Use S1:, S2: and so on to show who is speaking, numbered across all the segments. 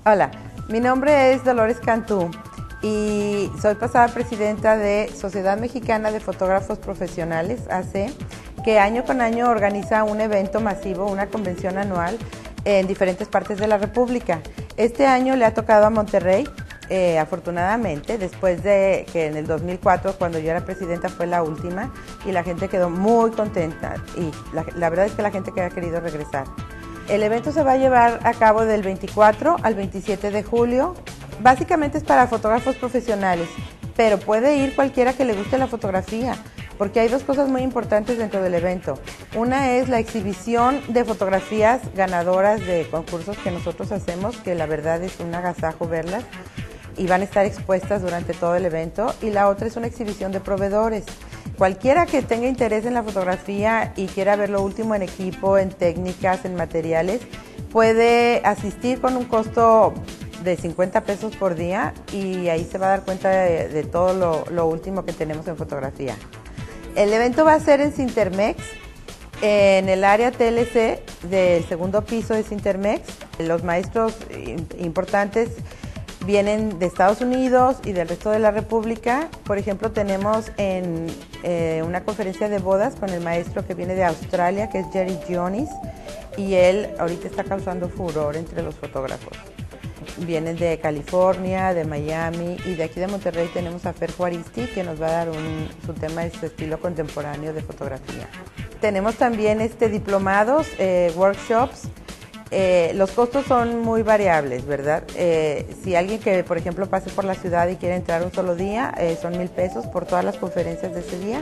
S1: Hola, mi nombre es Dolores Cantú y soy pasada presidenta de Sociedad Mexicana de Fotógrafos Profesionales, AC, que año con año organiza un evento masivo, una convención anual en diferentes partes de la República. Este año le ha tocado a Monterrey, afortunadamente, después de que en el 2004, cuando yo era presidenta, fue la última y la gente quedó muy contenta y la verdad es que la gente que ha querido regresar. El evento se va a llevar a cabo del 24 al 27 de julio. Básicamente es para fotógrafos profesionales, pero puede ir cualquiera que le guste la fotografía, porque hay dos cosas muy importantes dentro del evento. Una es la exhibición de fotografías ganadoras de concursos que nosotros hacemos, que la verdad es un agasajo verlas, y van a estar expuestas durante todo el evento. Y la otra es una exhibición de proveedores. Cualquiera que tenga interés en la fotografía y quiera ver lo último en equipo, en técnicas, en materiales, puede asistir con un costo de 50 pesos por día y ahí se va a dar cuenta de todo lo último que tenemos en fotografía. El evento va a ser en Cintermex, en el área TLC del segundo piso de Cintermex. Los maestros importantes vienen de Estados Unidos y del resto de la República. Por ejemplo, tenemos una conferencia de bodas con el maestro que viene de Australia, que es Jerry Jones, y él ahorita está causando furor entre los fotógrafos. Vienen de California, de Miami, y de aquí de Monterrey tenemos a Fer Juaristi, que nos va a dar su tema de su estilo contemporáneo de fotografía. Tenemos también diplomados, workshops. Los costos son muy variables, ¿verdad? Si alguien que, por ejemplo, pase por la ciudad y quiere entrar un solo día, son 1,000 pesos por todas las conferencias de ese día.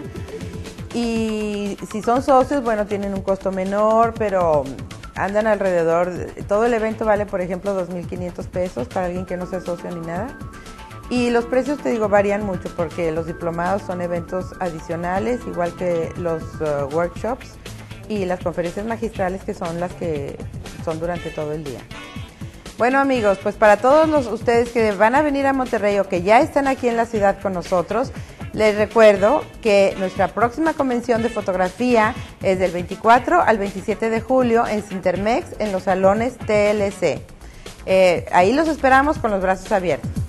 S1: Y si son socios, bueno, tienen un costo menor, pero andan alrededor, todo el evento vale, por ejemplo, 2,500 pesos para alguien que no sea socio ni nada. Y los precios, te digo, varían mucho porque los diplomados son eventos adicionales, igual que los workshops y las conferencias magistrales, que son las que son durante todo el día. Bueno, amigos, pues para todos ustedes que van a venir a Monterrey o que ya están aquí en la ciudad con nosotros, les recuerdo que nuestra próxima convención de fotografía es del 24 al 27 de julio en Cintermex, en los salones TLC. Ahí los esperamos con los brazos abiertos.